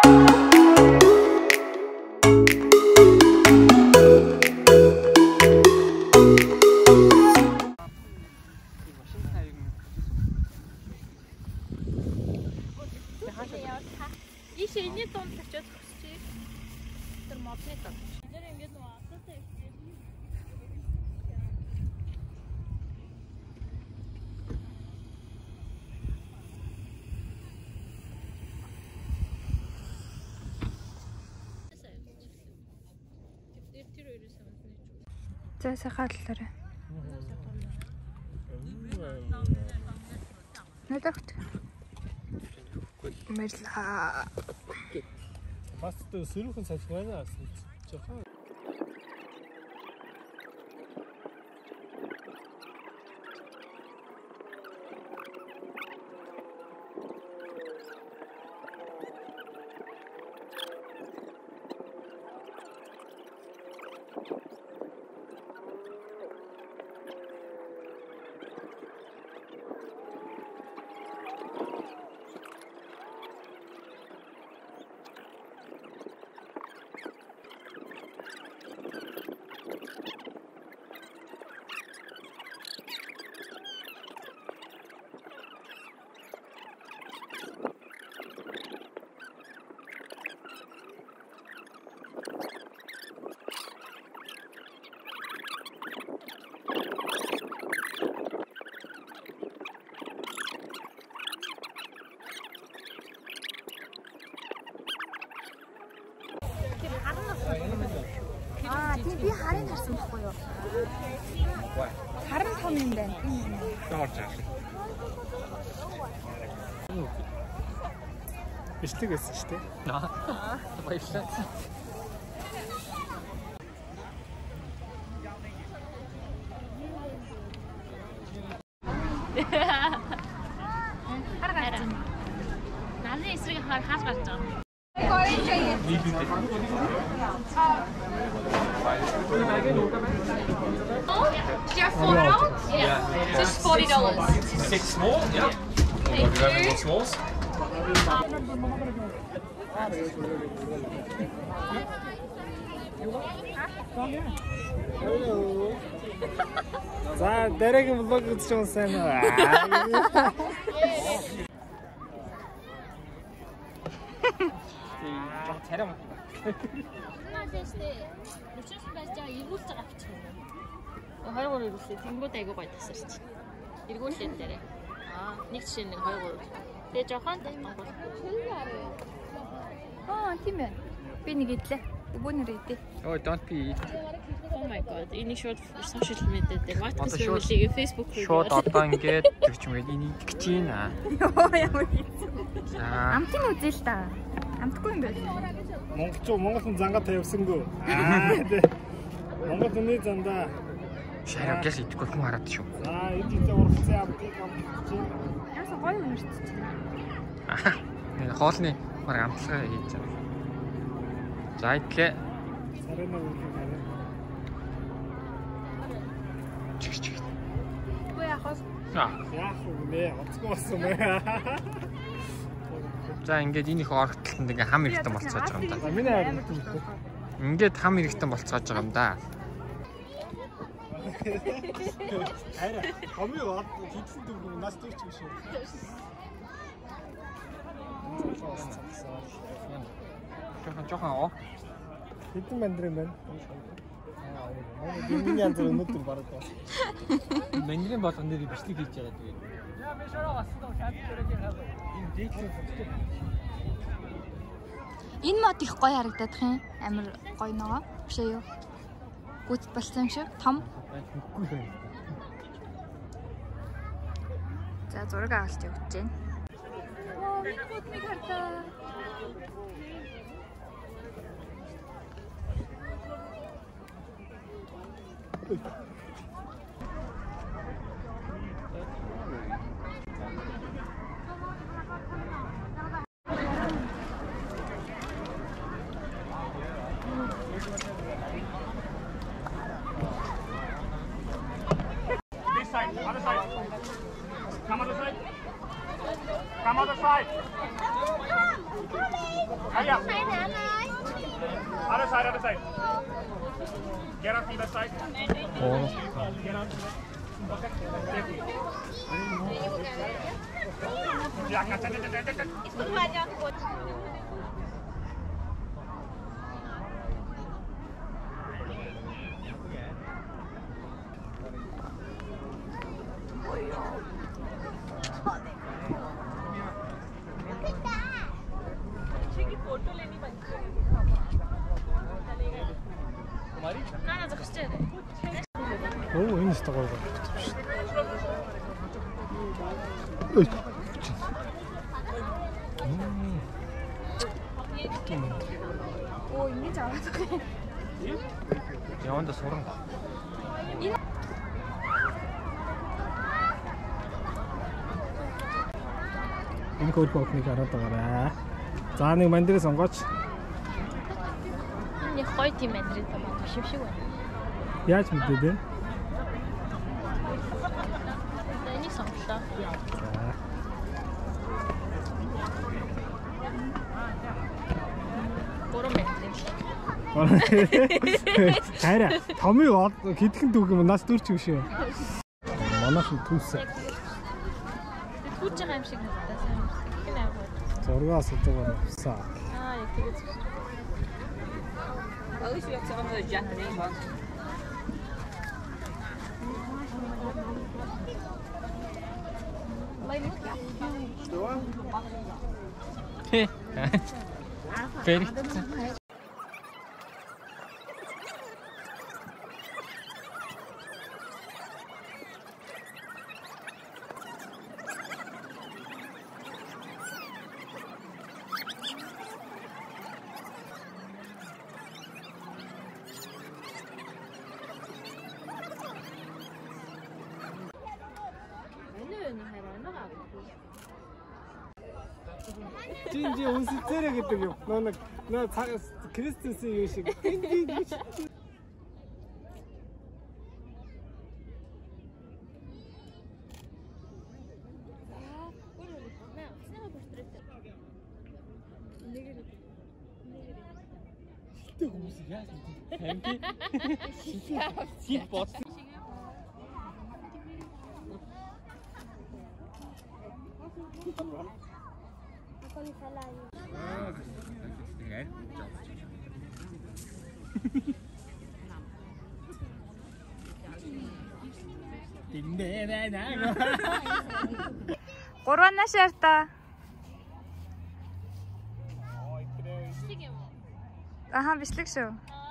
Ийш энэний дунд очиод төгсчих. Тэр модны дунд. Тэр ингээд нөгөө асуусан юм. За сахааллаарай. Надагт. Мэрла. Бас тэ сөрөөхөн салхи байна. Жохон. Би харин харсан байхгүй юу? Харин том юм байна. Таарч аа. Бичлэг байсан шүү дээ. Баярлалаа. Хараач. Наны эсрэг хааж гарч байгаа. Do you have 4 adults? Yeah. Just $40. 6 small, yeah. Thank Do you have any you. more smalls? За, дараагийн влог үзэж байгаа сайн уу? Царай мөн. Өчигдөр байж байгаа эргүүлж байгаа бичих юм. 2 3 эргүүлээ. Тэнгүүд айгуу гоё тасарч. Эргүүлээ дээрээ. Нэг жишээ нэг 2 3. Тэгээ жоохон татангуул. Тийм ээ. Би нэг идлээ. Өгөөнөр идэ. Oh, don't be eat. Oh my god. Энэ шууд social media дээр Watkins хөлийг Facebook дээр. Шууд одоо ингээд тэр ч юм энийг идэх гэж байна. Йоо ямар хийсэн. За. Амтын үзээ л та. Амтгүй юм байна. Монгол хүн зангаа тавьсангүй. Монгол хүний зандаа. Шараа гэл идэхгүй хүн хараад шүү. За, эдгээр уралцсан амтыг амтж. Яасан гоё үнэрчж. Нэг хоолны баг амтлага хийж байгаа. За, идлээ. Сарана үргэлж хараа. Чиг. Үгүй яах вэ? Яах вэ? Оцгүй болсон мэй. За ингээд энийх орогдлолтод ингээ хам ирэгтэн болцоож байгаа юм да. Миний хайр. Ингээд хам ирэгтэн болцоож байгаа юм да. Арай хомыг од хийсэн дүр нас төрч юм шүү. Жохон оо. Хэдэн мандрин байна? Миний янз бүр өнөдөр бараг байна. Мандрин болгон нэр бичлэг хийж байгаа тэгээд. Яа би шороо бассан шат төрөж байгаа. Энэ дэйчээ фотографи. Энэ мод их гоё харагдаад их юм. Амар гоё ногоо. Биш ээ юу? Гүт болсон юм шиг том. За зураг авалт явуулж байна. Энэ гүтмиг хартаа. This side, other side. Come other side. Come other side. Hurry up. Other side, other side. Get on the side. Get on. 너무 인스타가 오, 이미 잘하네. 야, 혼자 소름 돋아. Энэ хөрхөөхнийг хараад байгаарай. За нэг мандрын сонгооч. Энэ хойти мандрин томат шившиг байна. Яаж мэдээ дээ? Энийг сонголоо. За. Гурван мандрин. Хараа, томыг хэдхэн дүүг юм нас дүрч юм шүү. Манайхан түүсээ. Түүж байгаа юм шиг надад сайн. Хин аагүй. Зургаас удаагаар авсаа. Яг тэгээд. Алис яг цагаан жахны бан. Ферик. 진지 온수 째려겠다고. 너는 나 크리스티스 유식. Гурван нашаарта. Аха, бичлэг шүү.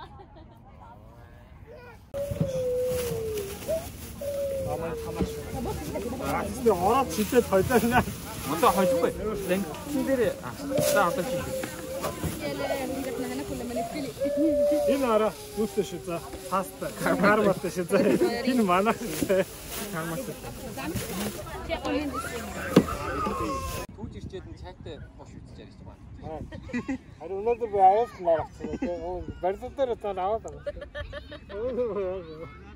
근데 얼어 진짜 덜잖아. 먼저 하지고 냉동실에 나 어떤 식 Энэ араа юустай шүү за. Паста, карбонаттай шүү за. Энэ манаа шүү. 잘못했어. Түүж ирчээд нь цайтай хош үтж ярьж байгаа. Харин өнөөдөр би аяас нарах чинь. Барилдаар таа аваад байгаа.